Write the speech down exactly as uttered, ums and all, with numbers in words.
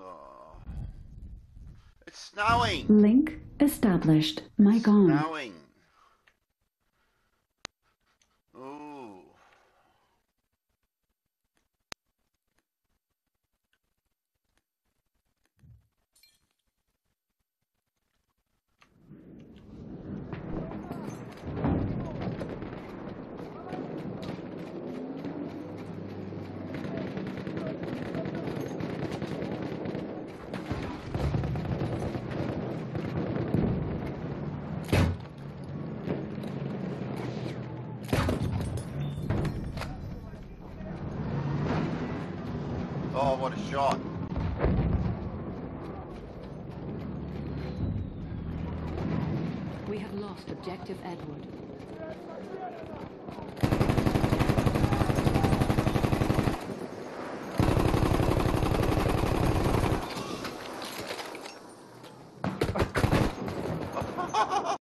Oh. It's snowing. Link established. Mic on. Snowing. Ooh. Oh, what a shot. We have lost objective Edward.